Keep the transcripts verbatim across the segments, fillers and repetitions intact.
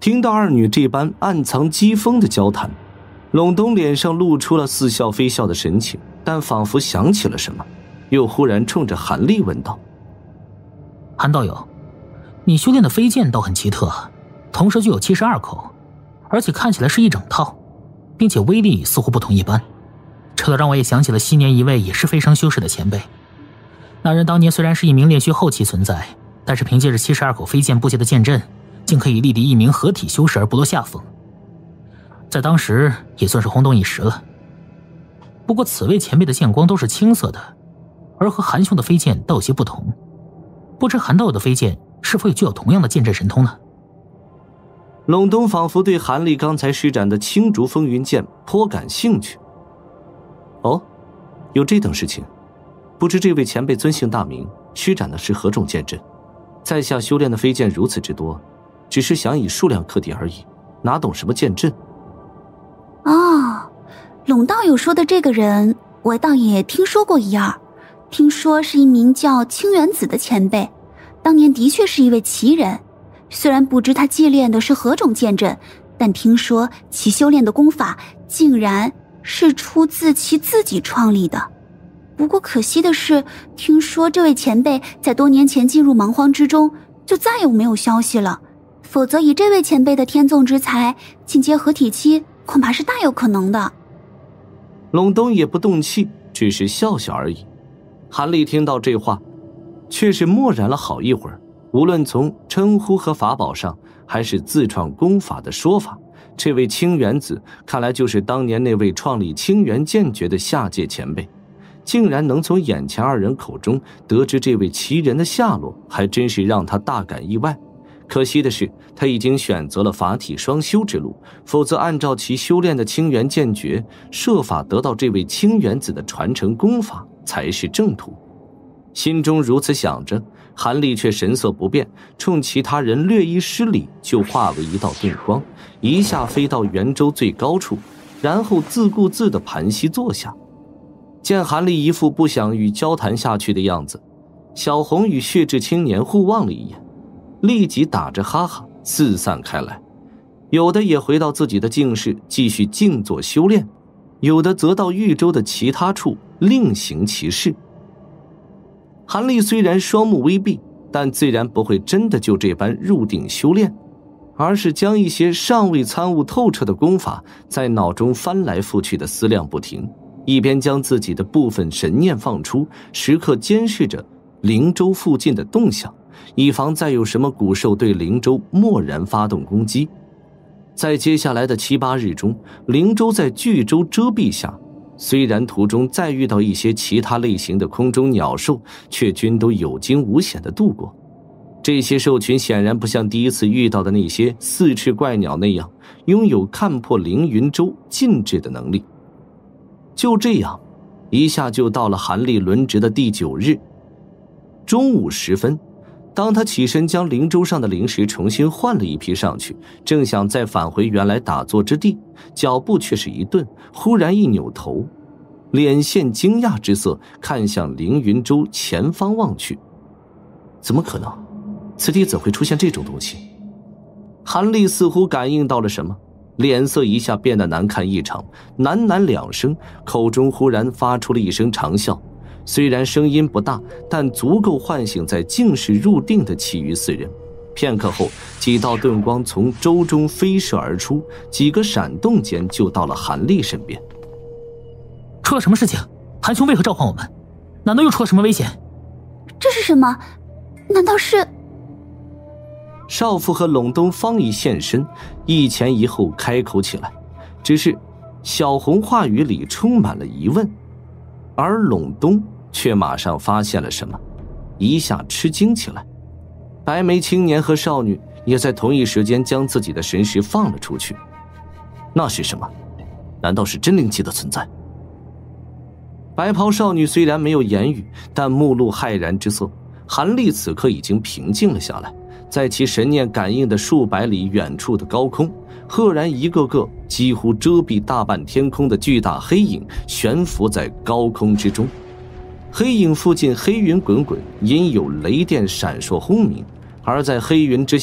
听到二女这般暗藏讥讽的交谈，陇东脸上露出了似笑非笑的神情，但仿佛想起了什么，又忽然冲着韩立问道： 韩道友，你修炼的飞剑倒很奇特，同时具有七十二口，而且看起来是一整套，并且威力似乎不同一般，这倒让我也想起了昔年一位也是飞升修士的前辈。那人当年虽然是一名炼虚后期存在，但是凭借着七十二口飞剑布下的剑阵，竟可以力敌一名合体修士而不落下风，在当时也算是轰动一时了。不过此位前辈的剑光都是青色的，而和韩兄的飞剑倒有些不同，不知韩道友的飞剑是否也具有同样的剑阵神通呢？ 陇东仿佛对韩立刚才施展的青竹风云剑颇感兴趣。哦，有这等事情，不知这位前辈尊姓大名，施展的是何种剑阵？在下修炼的飞剑如此之多，只是想以数量克敌而已，哪懂什么剑阵。 哦，陇道友说的这个人我倒也听说过一二，听说是一名叫清源子的前辈，当年的确是一位奇人，虽然不知他借练的是何种剑阵，但听说其修炼的功法竟然是出自其自己创立的。不过可惜的是，听说这位前辈在多年前进入蛮荒之中，就再也没有消息了，否则以这位前辈的天纵之才，进阶合体期恐怕是大有可能的。 陇东也不动气，只是笑笑而已。韩立听到这话，却是默然了好一会儿。无论从称呼和法宝上，还是自创功法的说法，这位清源子看来就是当年那位创立清源剑诀的下界前辈，竟然能从眼前二人口中得知这位奇人的下落，还真是让他大感意外。可惜的是，他已经选择了法体双修之路，否则按照其修炼的清源剑诀，设法得到这位清源子的传承功法才是正途。心中如此想着，韩立却神色不变，冲其他人略一施礼，就化为一道遁光，一下飞到圆周最高处，然后自顾自地盘膝坐下。见韩立一副不想与交谈下去的样子，小红与血质青年互望了一眼，立即打着哈哈四散开来，有的也回到自己的境室继续静坐修炼，有的则到豫州的其他处另行其事。韩立虽然双目微闭，但自然不会真的就这般入定修炼，而是将一些尚未参悟透彻的功法在脑中翻来覆去的思量不停，一边将自己的部分神念放出，时刻监视着灵州附近的动向，以防再有什么古兽对灵州蓦然发动攻击。在接下来的七八日中，灵州在巨州遮蔽下，虽然途中再遇到一些其他类型的空中鸟兽，却均都有惊无险地度过。这些兽群显然不像第一次遇到的那些四翅怪鸟那样拥有看破凌云州禁制的能力。就这样，一下就到了韩立轮值的第九日中午时分，当他起身将灵舟上的灵石重新换了一批上去，正想再返回原来打坐之地，脚步却是一顿，忽然一扭头，脸现惊讶之色，看向凌云舟前方望去。怎么可能？此地怎会出现这种东西？韩立似乎感应到了什么，脸色一下变得难看异常，喃喃两声，口中忽然发出了一声长啸。虽然声音不大，但足够唤醒在静室入定的其余四人。片刻后，几道遁光从舟中飞射而出，几个闪动间就到了韩立身边。 出了什么事情？韩兄为何召唤我们？难道又出了什么危险？ 这是什么？难道是…… 少妇和陇东方一现身，一前一后开口起来，只是小红话语里充满了疑问，而陇东却马上发现了什么，一下吃惊起来。白眉青年和少女也在同一时间将自己的神识放了出去。那是什么？难道是真灵气的存在？白袍少女虽然没有言语，但目露骇然之色。韩立此刻已经平静了下来，在其神念感应的数百里远处的高空，赫然一个个几乎遮蔽大半天空的巨大黑影悬浮在高空之中。黑影附近黑云滚滚，隐有雷电闪烁轰鸣，而在黑云之下，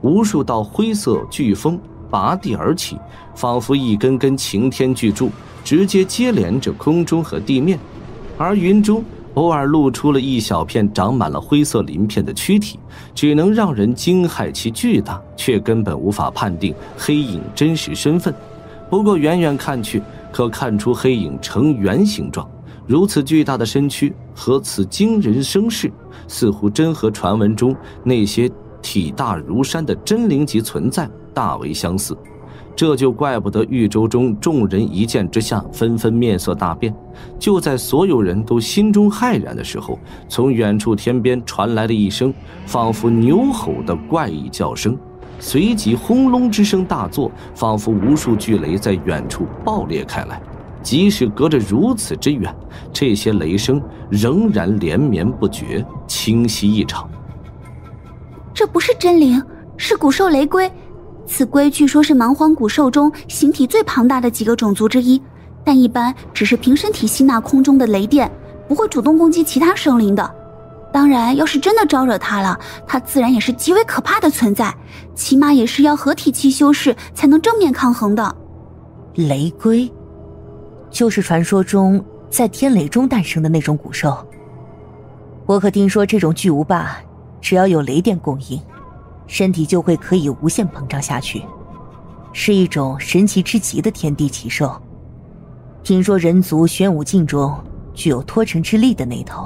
无数道灰色飓风拔地而起，仿佛一根根擎天巨柱，直接接连着空中和地面。而云中偶尔露出了一小片长满了灰色鳞片的躯体，只能让人惊骇其巨大，却根本无法判定黑影真实身份。不过远远看去，可看出黑影呈圆形状，如此巨大的身躯和此惊人声势，似乎真和传闻中那些体大如山的真灵级存在大为相似。这就怪不得豫州中众人一见之下纷纷面色大变。就在所有人都心中骇然的时候，从远处天边传来了一声仿佛牛吼的怪异叫声，随即轰隆之声大作，仿佛无数巨雷在远处爆裂开来。即使隔着如此之远，这些雷声仍然连绵不绝，清晰异常。 这不是真灵，是古兽雷龟。此龟据说是蛮荒古兽中形体最庞大的几个种族之一，但一般只是凭身体吸纳空中的雷电，不会主动攻击其他生灵的。当然，要是真的招惹它了，它自然也是极为可怕的存在，起码也是要合体期修士才能正面抗衡的。 雷龟，就是传说中在天雷中诞生的那种古兽。我可听说这种巨无霸，只要有雷电供应，身体就会可以无限膨胀下去，是一种神奇之极的天地奇兽。听说人族玄武境中具有脱尘之力的那头。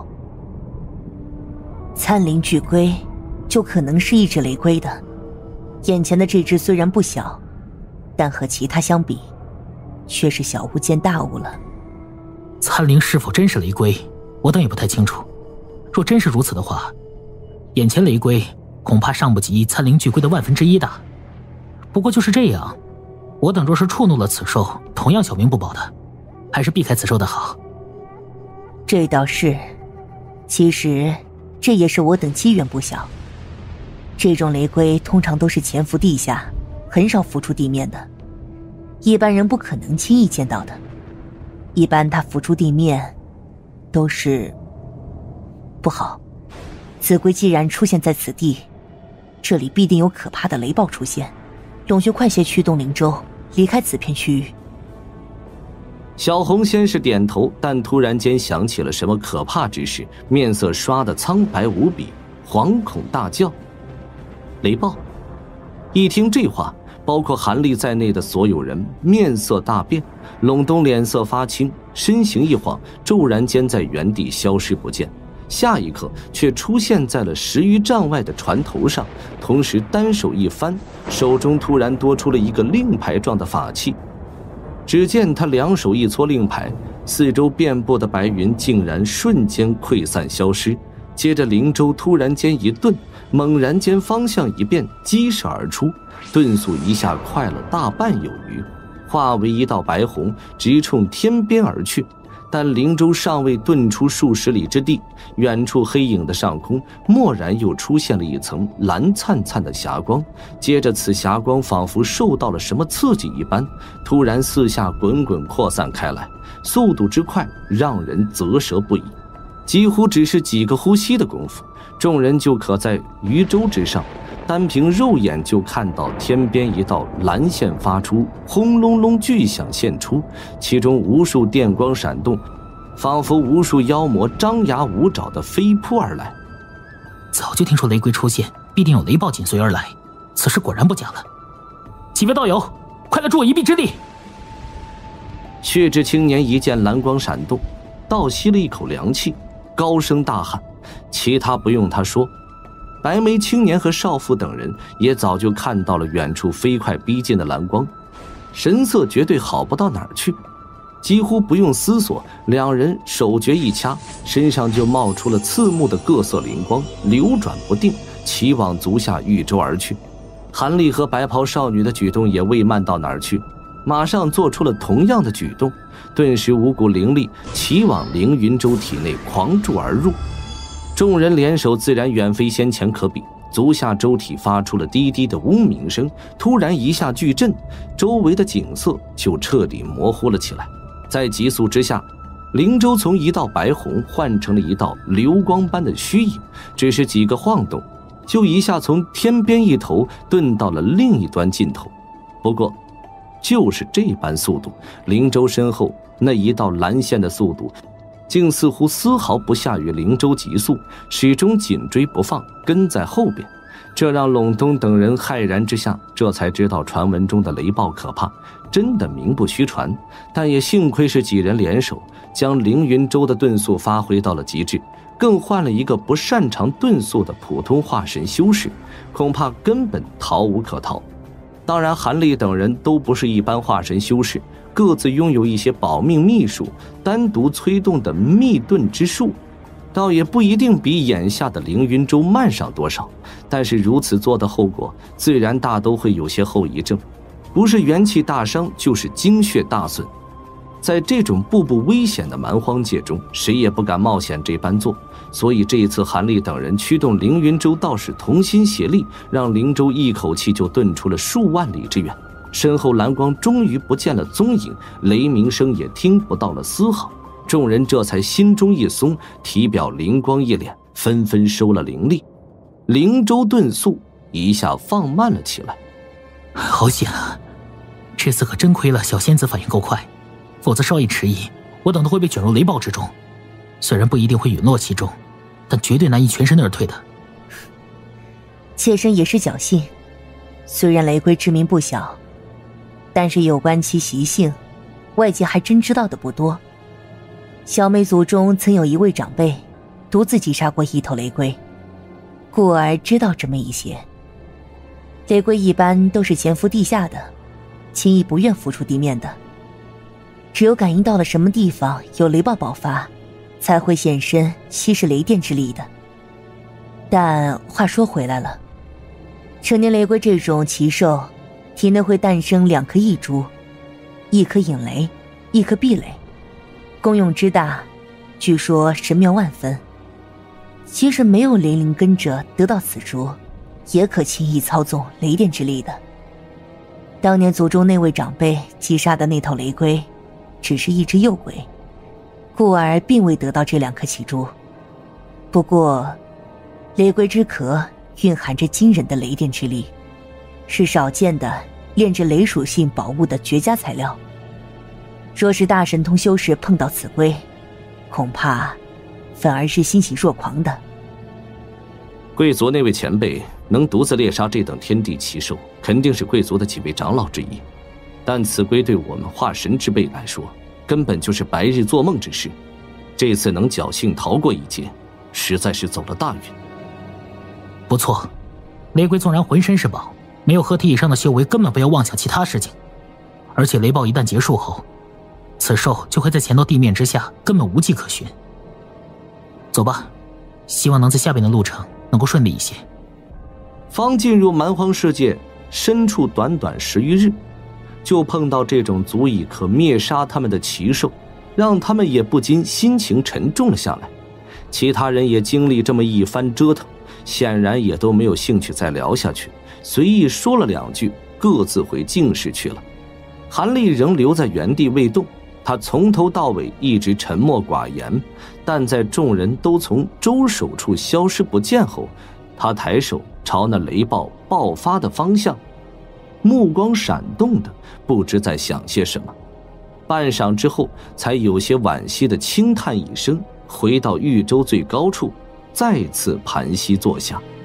参灵巨龟就可能是一只雷龟的，眼前的这只虽然不小，但和其他相比却是小巫见大巫了。 参灵是否真是雷龟，我等也不太清楚。若真是如此的话，眼前雷龟恐怕尚不及参灵巨龟的万分之一大。不过就是这样，我等若是触怒了此兽，同样小命不保的，还是避开此兽的好。 这倒是，其实这也是我等机缘不小。这种雷龟通常都是潜伏地下，很少浮出地面的，一般人不可能轻易见到的。一般它浮出地面都是不好，此龟既然出现在此地，这里必定有可怕的雷暴出现。龙兄快些驱动灵舟离开此片区域。 小红先是点头，但突然间想起了什么可怕之事，面色刷得苍白无比，惶恐大叫：雷暴！一听这话，包括韩立在内的所有人面色大变。陇东脸色发青，身形一晃，骤然间在原地消失不见，下一刻却出现在了十余丈外的船头上，同时单手一翻，手中突然多出了一个令牌状的法器。只见他两手一搓令牌，四周遍布的白云竟然瞬间溃散消失，接着灵舟突然间一顿，猛然间方向一变，激射而出，遁速一下快了大半有余，化为一道白虹，直冲天边而去。但灵舟尚未遁出数十里之地，远处黑影的上空蓦然又出现了一层蓝灿灿的霞光，接着此霞光仿佛受到了什么刺激一般，突然四下滚滚扩散开来，速度之快让人啧舌不已。几乎只是几个呼吸的功夫，众人就可在渔舟之上单凭肉眼就看到天边一道蓝线发出，轰隆隆巨响现出，其中无数电光闪动，仿佛无数妖魔张牙舞爪地飞扑而来。 早就听说雷龟出现必定有雷暴紧随而来，此事果然不假了。几位道友，快来助我一臂之力！ 血质青年一见蓝光闪动，倒吸了一口凉气，高声大喊。其他不用他说，白眉青年和少妇等人也早就看到了远处飞快逼近的蓝光，神色绝对好不到哪儿去。几乎不用思索，两人手诀一掐，身上就冒出了刺目的各色灵光，流转不定，齐往足下豫州而去。韩立和白袍少女的举动也未慢到哪儿去，马上做出了同样的举动，顿时五股灵力齐往凌云舟体内狂注而入。众人联手自然远非先前可比，足下舟体发出了低低的嗡鸣声，突然一下巨震，周围的景色就彻底模糊了起来。在急速之下，灵舟从一道白虹换成了一道流光般的虚影，只是几个晃动， 就一下从天边一头遁到了另一端尽头。不过就是这般速度，灵州身后那一道蓝线的速度竟似乎丝毫不下于灵州急速，始终紧追不放，跟在后边。这让陇东等人骇然之下，这才知道传闻中的雷暴可怕，真的名不虚传。但也幸亏是几人联手，将凌云州的遁速发挥到了极致，更换了一个不擅长遁速的普通化神修士，恐怕根本逃无可逃。当然韩立等人都不是一般化神修士，各自拥有一些保命秘术，单独催动的密遁之术倒也不一定比眼下的凌云州慢上多少，但是如此做的后果自然大都会有些后遗症，不是元气大伤就是精血大损。在这种步步危险的蛮荒界中，谁也不敢冒险这般做，所以这一次韩立等人驱动凌云州道士同心协力，让灵州一口气就遁出了数万里之远，身后蓝光终于不见了踪影，雷鸣声也听不到了丝毫。众人这才心中一松，体表灵光一敛，纷纷收了灵力。灵州遁速一下放慢了起来。 好险啊！这次可真亏了小仙子反应够快，否则稍一迟疑，我等都会被卷入雷暴之中。虽然不一定会陨落其中，但绝对难以全身而退的。 妾身也是侥幸，虽然雷龟之名不小，但是有关其习性，外界还真知道的不多。小妹族中曾有一位长辈独自击杀过一头雷龟，故而知道这么一些。雷龟一般都是潜伏地下的，轻易不愿浮出地面的，只有感应到了什么地方有雷暴爆发，才会现身吸食雷电之力的。但话说回来了，成年雷龟这种奇兽，体内会诞生两颗异珠，一颗引雷，一颗避雷，功用之大，据说神妙万分。即使没有灵灵跟着得到此珠，也可轻易操纵雷电之力的。当年族中那位长辈击杀的那头雷龟，只是一只幼龟，故而并未得到这两颗奇珠。不过，雷龟之壳蕴含着惊人的雷电之力，是少见的炼制雷属性宝物的绝佳材料。若是大神通修士碰到此龟，恐怕反而是欣喜若狂的。 贵族那位前辈能独自猎杀这等天地奇兽，肯定是贵族的几位长老之一。但此龟对我们化神之辈来说，根本就是白日做梦之事。这次能侥幸逃过一劫，实在是走了大运。 不错，雷龟纵然浑身是宝，没有合体以上的修为，根本不要妄想其他事情。而且雷暴一旦结束后，此兽就会在潜到地面之下，根本无迹可寻。走吧，希望能在下边的路程能够顺利一些。 方进入蛮荒世界深处短短十余日，就碰到这种足以可灭杀他们的奇兽，让他们也不禁心情沉重了下来。其他人也经历这么一番折腾，显然也都没有兴趣再聊下去，随意说了两句，各自回净室去了。韩立仍留在原地未动，他从头到尾一直沉默寡言，但在众人都从周手处消失不见后，他抬手朝那雷暴爆发的方向，目光闪动的不知在想些什么。半晌之后，才有些惋惜的轻叹一声，回到豫州最高处，再次盘膝坐下。